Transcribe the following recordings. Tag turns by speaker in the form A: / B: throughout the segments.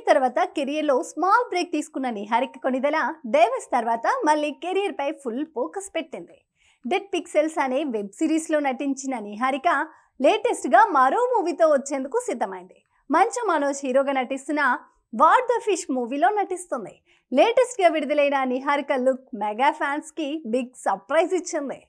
A: తర్వాత కెరియర్ లో small break తీసుకున్న నిహారిక కొణిదెల డైవర్స్ తర్వాత మళ్ళీ కెరియర్ పై ఫుల్ ఫోకస్ పెట్టింది. డెడ్ పిక్సెల్స్ అనే వెబ్ సిరీస్ లో నటించిన నిహారిక లేటెస్ట్ గా మరో మూవీతో వచ్చేందుకు సిద్ధమైంది. మంచు మనోజ్ హీరోగా నటిస్తున్న వాట్ ద ఫిష్ మూవీలో నటిస్తుంది. లేటెస్ట్ గా విడుదలైన నిహారిక లుక్ మెగా ఫ్యాన్స్ కి బిగ్ సర్ప్రైజ్ ఇచ్చింది.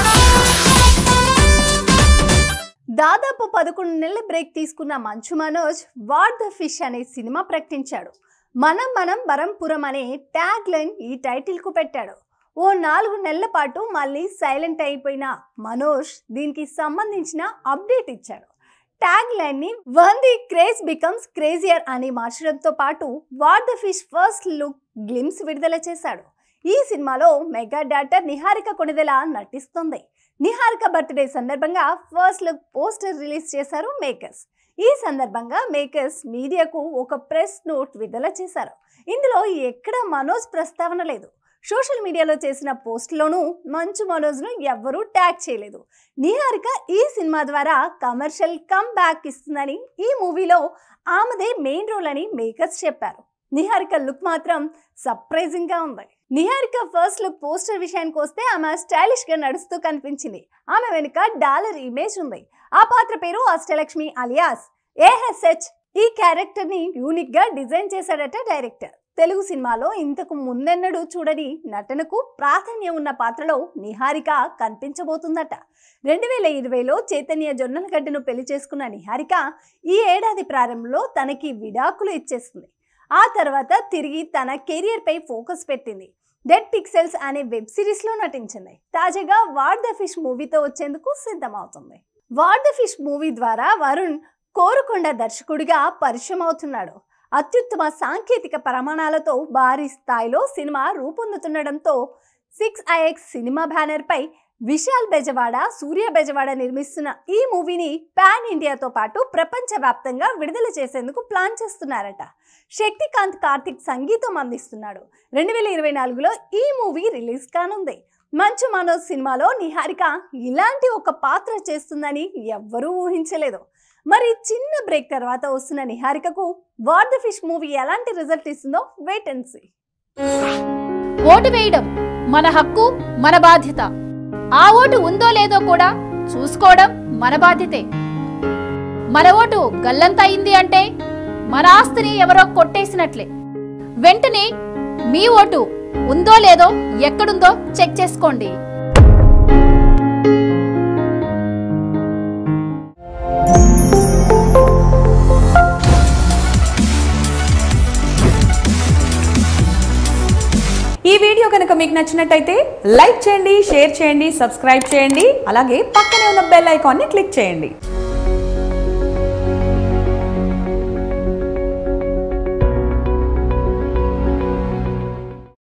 A: దాదాపు 11 నెలల బ్రేక్ తీసుకున్న Manchu Manoj what the fish అనే సినిమా ప్రకటించాడు. మనం మనం బరంపురం అనే ట్యాగ్ లైన్ ఈ టైటిల్ కు పెట్టాడు. ఓ 4 నెలల పాటు మళ్ళీ సైలెంట్ అయిపోయిన మనోజ్ దీనికి సంబంధించిన అప్డేట్ ఇచ్చాడు. ట్యాగ్ లైన్ ని one the craze becomes crazier అని మార్చడంతో పాటు what the fish first look glimpse విడుదల చేశాడు. ఈ సినిమాలో మెగా డాటర్ నిహారిక కొణిదెల నటిస్తుంది. నిహారిక బర్త్డే సందర్భంగా ఫస్ట్ లుక్ పోస్టర్ రిలీజ్ చేశారు మేకర్స్. ఈ సందర్భంగా మేకర్స్ మీడియాకు ఒక ప్రెస్ నోట్ విడుదల చేశారు. ఇందులో ఎక్కడ మనోజ్ ప్రస్తావన లేదు. సోషల్ మీడియాలో చేసిన పోస్ట్లోనూ మంచు మనోజ్ను ఎవ్వరూ ట్యాగ్ చేయలేదు. నిహారిక ఈ సినిమా ద్వారా కమర్షియల్ కమ్ బ్యాక్ ఇస్తుందని, ఈ మూవీలో ఆమెదే మెయిన్ రోల్ అని మేకర్స్ చెప్పారు. నిహారిక లుక్ మాత్రం సర్ప్రైజింగ్ గా ఉంది. నిహారిక ఫస్ట్ లుక్ పోస్టర్ విషయానికి వస్తే ఆమె స్టైలిష్ గా నడుస్తూ కనిపించింది. ఆమె వెనుక డాలర్ ఇమేజ్ ఉంది. ఆ పాత్ర పేరు అష్టలక్ష్మి అలియాస్ ASH. ఈ క్యారెక్టర్ ని యూనిక్ గా డిజైన్ చేశాడట డైరెక్టర్. తెలుగు సినిమాలో ఇంతకు ముందెన్నడూ చూడని నటనకు ప్రాధాన్యం ఉన్న పాత్రలో నిహారిక కనిపించబోతుందట. 2020లో చైతన్య జొన్నలగడ్డను పెళ్లి చేసుకున్న నిహారిక ఈ ఏడాది ప్రారంభంలో తనకి విడాకులు ఇచ్చేస్తుంది. ఆ తర్వాత తిరిగి తన కెరియర్ పై ఫోకస్ పెట్టింది. డెడ్ పిక్సెల్స్ అనే వెబ్ సిరీస్ లో నటించింది. తాజాగా వాట్ ద ఫిష్ మూవీతో వచ్చేందుకు సిద్ధమవుతుంది. వాట్ ద ఫిష్ మూవీ ద్వారా వరుణ్ కోరుకొండ దర్శకుడిగా పరిచయం అవుతున్నాడు. అత్యుత్తమ సాంకేతిక ప్రమాణాలతో భారీ స్థాయిలో సినిమా రూపొందుతుండడంతో 6IX సినిమా బ్యానర్ పై విశాల్ బెజవాడ, సూర్య బెజవాడ నిర్మిస్తున్న ఈ మూవీని పాన్ ఇండియాతో పాటు ప్రపంచవ్యాప్తంగా విడుదల చేసేందుకు ప్లాన్ చేస్తున్నారట. శక్తికాంత్ కార్తిక్ సంగీతం అందిస్తున్నాడు. 2024లో ఈ మూవీ రిలీజ్ కానుంది. మంచు మనోజ్ సినిమాలో నిహారిక ఇలాంటి ఒక పాత్ర చేస్తుందని ఎవ్వరూ ఊహించలేదు. మరి చిన్న బ్రేక్ తర్వాత వస్తున్న నిహారికకు వాట్ ద ఫిష్ మూవీ ఎలాంటి రిజల్ట్ ఇస్తుందో వెయిట్ అండ్ సీ.
B: ఓటు వేయడం మన హక్కు, మన బాధ్యత. ఆ ఓటు ఉందో లేదో కూడా చూసుకోవడం మన బాధ్యతే. మన ఓటు గల్లంత అయింది అంటే మన ఆస్తిని ఎవరో కొట్టేసినట్లే. వెంటనే మీ ఓటు ఉందో లేదో ఎక్కడుందో చెక్ చేసుకోండి.
C: ఈ వీడియో కనుక మీకు నచ్చినట్టయితే లైక్ చేయండి, షేర్ చేయండి, సబ్స్క్రైబ్ చేయండి. అలాగే పక్కనే ఉన్న బెల్ ఐకాన్ని క్లిక్ చేయండి.